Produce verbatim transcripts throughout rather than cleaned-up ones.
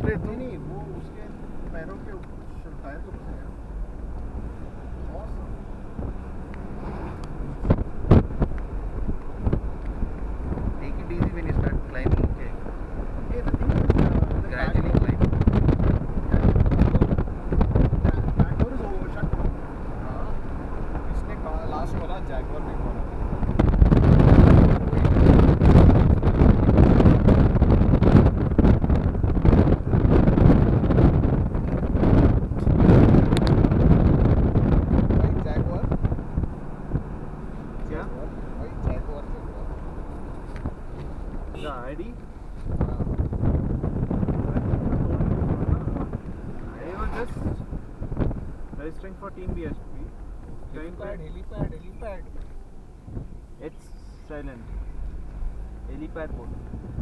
Straight नहीं नहीं वो उसके पैरों के टायर के ऊपर है। Take it easy when you start climbing, okay? Yeah, the thing is, uh, the Gradually back climb. back door is overshut. हाँ, इसने लास्ट वाला जैगवार नहीं खोला। The I D? I was just registering for Team B S P. Helipad, helipad, helipad. It's silent. Helipad board.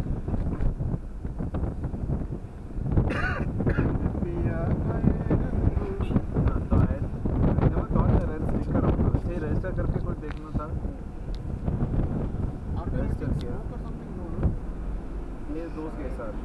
We are हाँ तो है। मैंने कौन सा रजिस्टर कर रहा हूँ? से रजिस्टर करके कुछ देखना था। रजिस्टर किया। ये दोस्त के साथ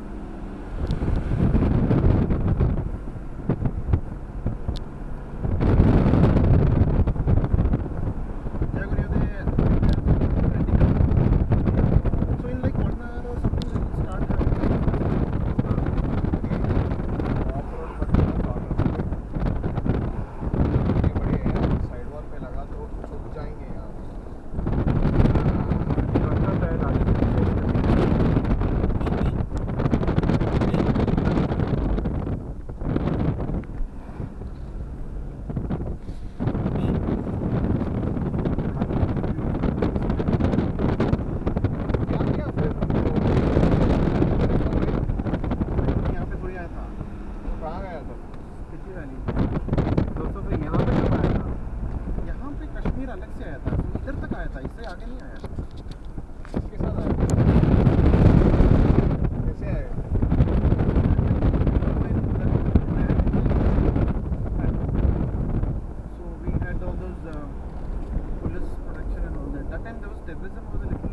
अलग से आया था, इधर तक आया था, इससे आगे नहीं आया था। इसके साथ आया कैसे आया? So we had all those uh, police protection and all that. That time there was terrorism was a little